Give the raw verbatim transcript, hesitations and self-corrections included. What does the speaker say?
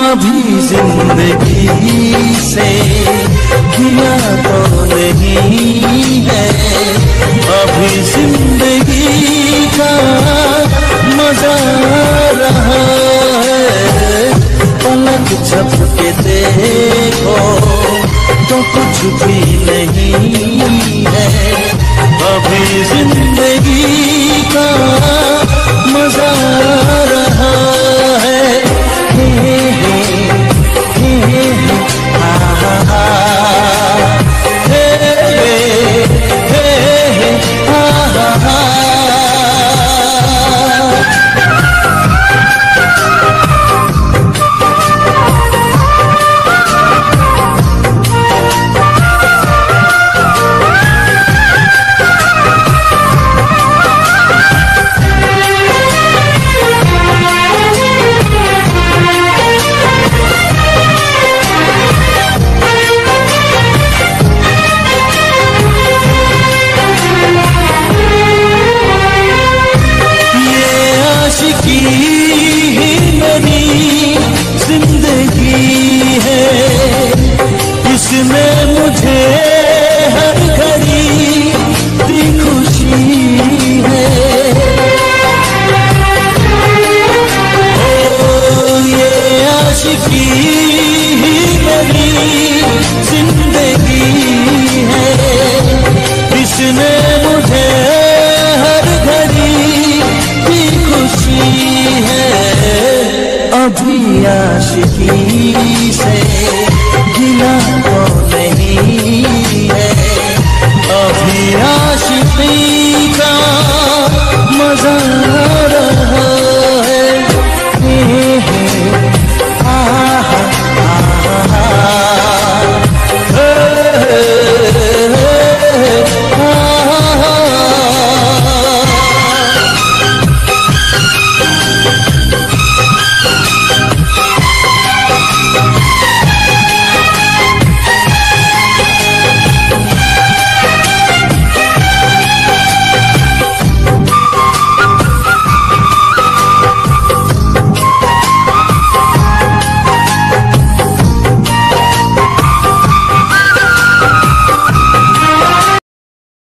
अभी जिंदगी से गिला तो नहीं है, अभी जिंदगी का मजा रहा है। पलक झपके देखो तो कुछ भी नहीं है, अभी जिंदगी का मजा रहा है। हे हे हे हे हा हा हा, हे हे हे हा हा हा। इसमें मुझे हर घड़ी दी खुशी है। ओ ये आशिकी ही मेरी जिंदगी है, इसमें मुझे हर घड़ी दी खुशी है। अभी आशिकी से गिला तो नहीं है, अभी आशिकी का मजा